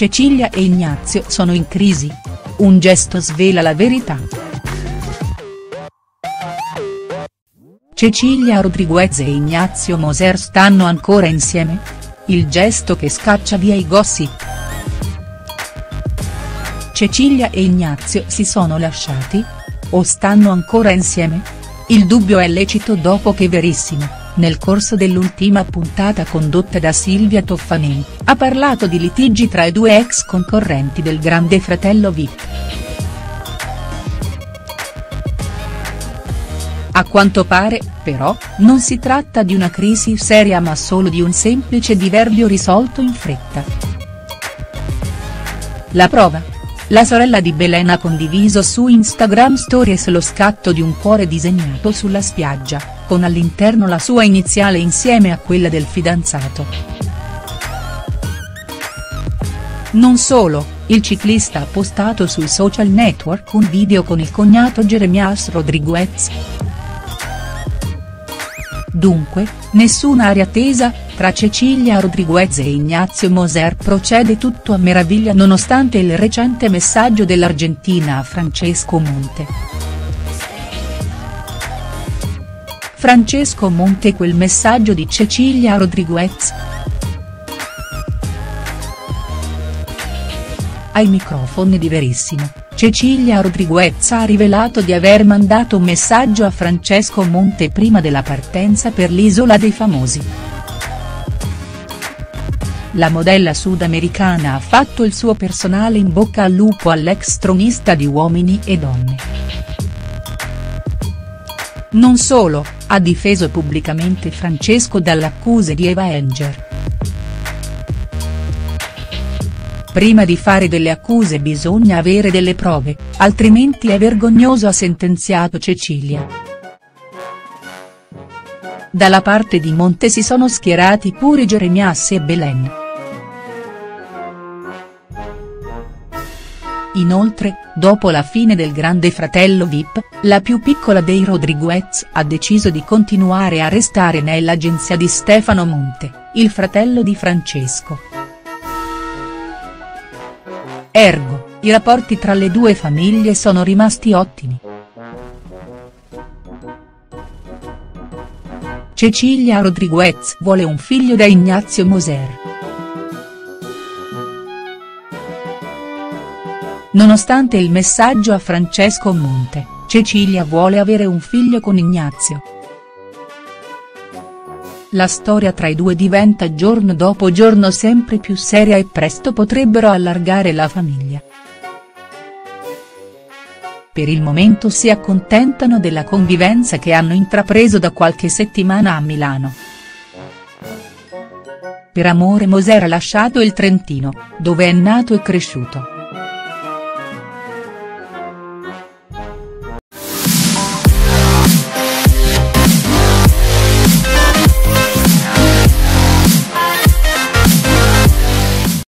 Cecilia e Ignazio sono in crisi? Un gesto svela la verità. Cecilia Rodriguez e Ignazio Moser stanno ancora insieme? Il gesto che scaccia via i gossip. Cecilia e Ignazio si sono lasciati? O stanno ancora insieme? Il dubbio è lecito dopo che Verissimo, nel corso dell'ultima puntata condotta da Silvia Toffanin, ha parlato di litigi tra i due ex concorrenti del Grande Fratello VIP. A quanto pare, però, non si tratta di una crisi seria ma solo di un semplice diverbio risolto in fretta. La prova? La sorella di Belen ha condiviso su Instagram Stories lo scatto di un cuore disegnato sulla spiaggia, con all'interno la sua iniziale insieme a quella del fidanzato. Non solo, il ciclista ha postato sui social network un video con il cognato Jeremías Rodríguez. Dunque, nessuna aria tesa, tra Cecilia Rodriguez e Ignazio Moser procede tutto a meraviglia nonostante il recente messaggio dell'argentina a Francesco Monte. Francesco Monte quel messaggio di Cecilia Rodriguez? Ai microfoni di Verissimo, Cecilia Rodriguez ha rivelato di aver mandato un messaggio a Francesco Monte prima della partenza per l'Isola dei Famosi. La modella sudamericana ha fatto il suo personale in bocca al lupo all'ex tronista di Uomini e Donne. Non solo, ha difeso pubblicamente Francesco dalle accuse di Eva Enger. Prima di fare delle accuse bisogna avere delle prove, altrimenti è vergognoso, ha sentenziato Cecilia. Dalla parte di Monte si sono schierati pure Jeremías e Belen. Inoltre, dopo la fine del Grande Fratello VIP, la più piccola dei Rodriguez ha deciso di continuare a restare nell'agenzia di Stefano Monte, il fratello di Francesco. Ergo, i rapporti tra le due famiglie sono rimasti ottimi. Cecilia Rodriguez vuole un figlio da Ignazio Moser. Nonostante il messaggio a Francesco Monte, Cecilia vuole avere un figlio con Ignazio. La storia tra i due diventa giorno dopo giorno sempre più seria e presto potrebbero allargare la famiglia. Per il momento si accontentano della convivenza che hanno intrapreso da qualche settimana a Milano. Per amore Moser ha lasciato il Trentino, dove è nato e cresciuto.